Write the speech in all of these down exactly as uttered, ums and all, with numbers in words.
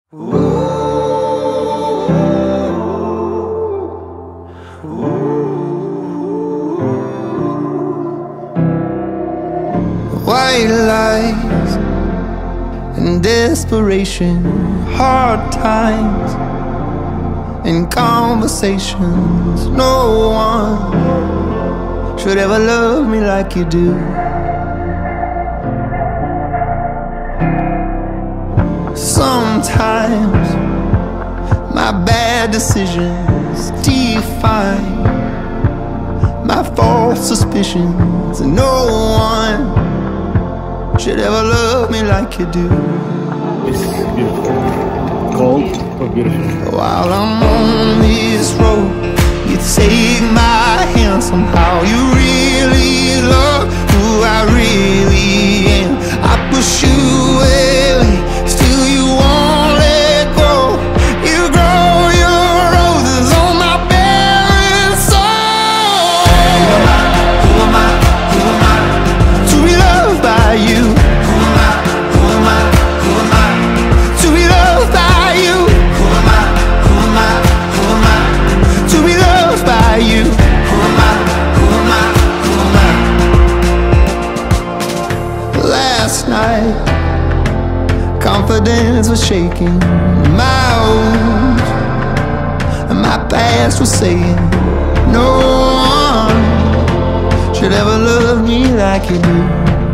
White lies and desperation, hard times and conversations. No one should ever love me like you do. Sometimes my bad decisions define my false suspicions. No one should ever love me like you do. It's beautiful. Cold but beautiful. While I'm on this road, you take my hand. Somehow you really love who I really am. I push you away, still you won't let go. You grow your roses on my barren soul. Who am I? Who am I? Who am I? To be loved by you. Who am I? Who am I? Who am I? To be loved by you. Who am I? Who am I? Who am I? To be loved by you. Who am I? Who am I? Who am I? Last night, confidence was shaking. My own, my past was saying, no one should ever love me like you do.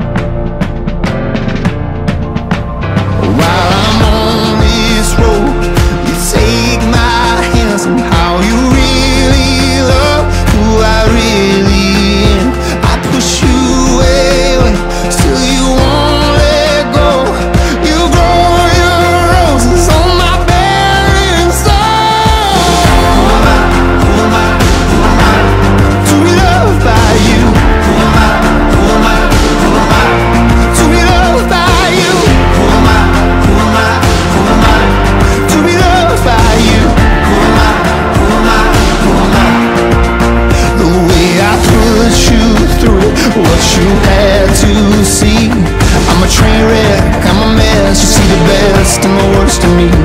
While I'm on this road, you take my hand. Somehow you really love who I really am. I push you away, still you won't let go. You grow your roses on my barren soul. Who am I? Who am I? Who am I? To be loved by you. Who am I? Who am I? Who am I? To be loved by you. Who am I? Who am I? Who am I? To be loved by you. Who am I? Who am I? Who am I? The way I put you through what you had to see. I'm a train wreck, I'm a mess. You see the best and the worst of me.